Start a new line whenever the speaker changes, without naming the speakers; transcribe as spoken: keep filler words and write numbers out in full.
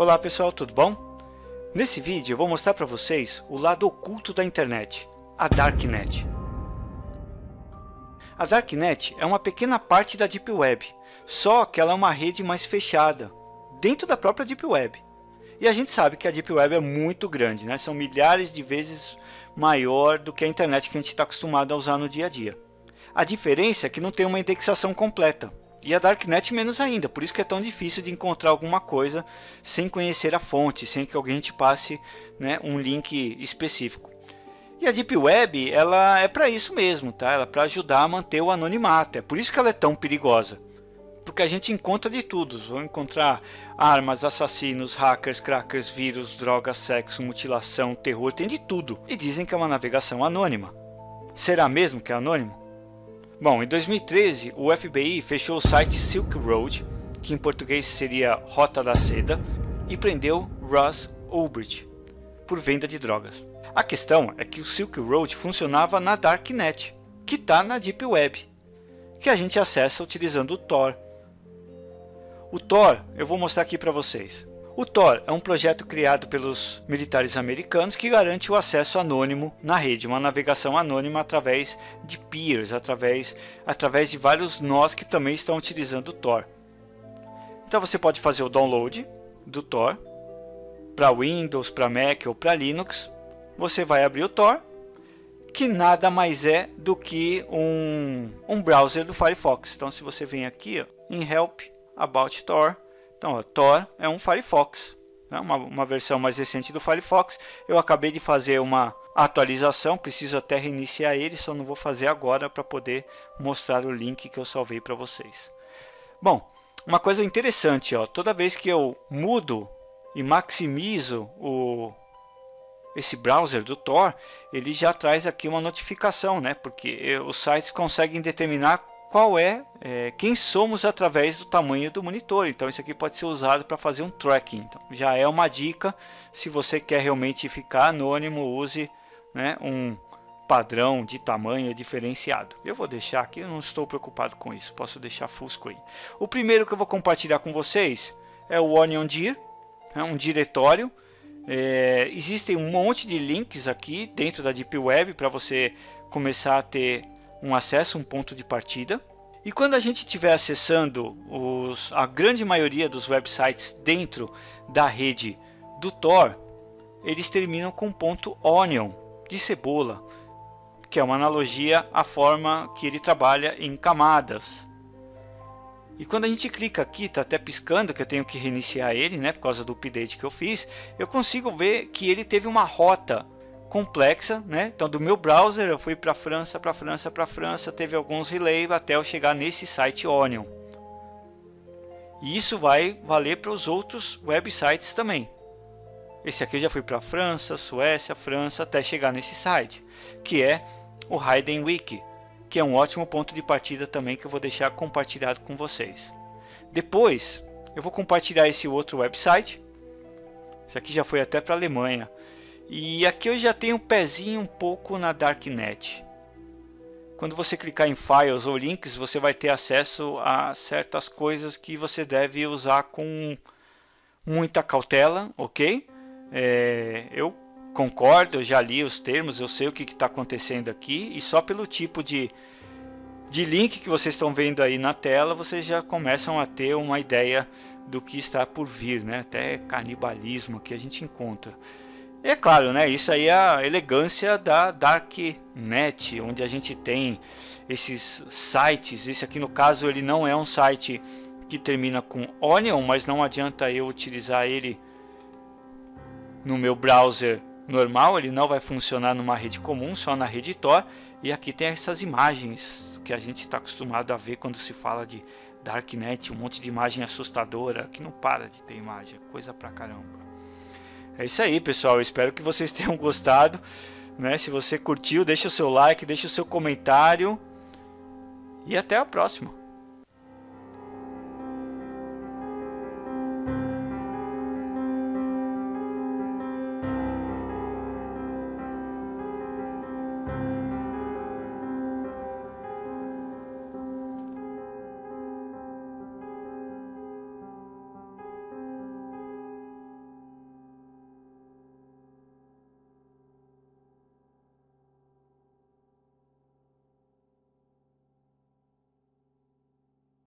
Olá pessoal, tudo bom? Nesse vídeo eu vou mostrar para vocês o lado oculto da internet, a Darknet. A Darknet é uma pequena parte da Deep Web, só que ela é uma rede mais fechada, dentro da própria Deep Web. E a gente sabe que a Deep Web é muito grande, né? São milhares de vezes maior do que a internet que a gente está acostumado a usar no dia a dia. A diferença é que não tem uma indexação completa. E a Darknet menos ainda, por isso que é tão difícil de encontrar alguma coisa sem conhecer a fonte, sem que alguém te passe, né, um link específico. E a Deep Web, ela é para isso mesmo, tá? Ela é para ajudar a manter o anonimato, é por isso que ela é tão perigosa. Porque a gente encontra de tudo, vão encontrar armas, assassinos, hackers, crackers, vírus, drogas, sexo, mutilação, terror, tem de tudo. E dizem que é uma navegação anônima. Será mesmo que é anônimo? Bom, em dois mil e treze, o F B I fechou o site Silk Road, que em português seria Rota da Seda, e prendeu Ross Ulbricht por venda de drogas. A questão é que o Silk Road funcionava na Darknet, que está na Deep Web, que a gente acessa utilizando o Tor. O Tor eu vou mostrar aqui para vocês. O Tor é um projeto criado pelos militares americanos que garante o acesso anônimo na rede, uma navegação anônima através de peers, através, através de vários nós que também estão utilizando o Tor. Então você pode fazer o download do Tor para Windows, para Mac ou para Linux. Você vai abrir o Tor, que nada mais é do que um, um browser do Firefox. Então se você vem aqui ó, em Help About Tor, então, ó, Tor é um Firefox, né? uma, uma versão mais recente do Firefox. Eu acabei de fazer uma atualização, preciso até reiniciar ele, só não vou fazer agora para poder mostrar o link que eu salvei para vocês. Bom, uma coisa interessante, ó, toda vez que eu mudo e maximizo o, esse browser do Tor, ele já traz aqui uma notificação, né? Porque eu, os sites conseguem determinar qual é, é quem somos através do tamanho do monitor. Então isso aqui pode ser usado para fazer um tracking. Então, já é uma dica, se você quer realmente ficar anônimo, use, né, um padrão de tamanho diferenciado. Eu vou deixar aqui, eu não estou preocupado com isso, posso deixar full screen. O primeiro que eu vou compartilhar com vocês é o Onion Dir, é um diretório. É, existem um monte de links aqui dentro da Deep Web para você começar a ter um acesso, um ponto de partida. E quando a gente estiver acessando os, a grande maioria dos websites dentro da rede do Tor, eles terminam com ponto .onion, de cebola, que é uma analogia à forma que ele trabalha em camadas. E quando a gente clica aqui, está até piscando que eu tenho que reiniciar ele, né, por causa do update que eu fiz, eu consigo ver que ele teve uma rota complexa, né? Então do meu browser eu fui para a França, para a França, para a França, teve alguns relays até eu chegar nesse site Onion. E isso vai valer para os outros websites também. Esse aqui eu já fui para a França, Suécia, França, até chegar nesse site, que é o Hidden Wiki, que é um ótimo ponto de partida também que eu vou deixar compartilhado com vocês. Depois eu vou compartilhar esse outro website. Esse aqui já foi até para a Alemanha. E aqui eu já tenho um pezinho um pouco na Darknet. Quando você clicar em Files ou Links, você vai ter acesso a certas coisas que você deve usar com muita cautela, ok? É, eu concordo, eu já li os termos, eu sei o que está acontecendo aqui. E só pelo tipo de, de link que vocês estão vendo aí na tela, vocês já começam a ter uma ideia do que está por vir, né? Até canibalismo que a gente encontra. E é claro, né, isso aí é a elegância da Darknet, onde a gente tem esses sites. Esse aqui no caso ele não é um site que termina com Onion, mas não adianta eu utilizar ele no meu browser normal, ele não vai funcionar numa rede comum, só na rede Tor. E aqui tem essas imagens que a gente está acostumado a ver quando se fala de Darknet, um monte de imagem assustadora, que não para de ter imagem, coisa pra caramba. É isso aí, pessoal, eu espero que vocês tenham gostado, né? Se você curtiu, deixa o seu like, deixa o seu comentário e até a próxima.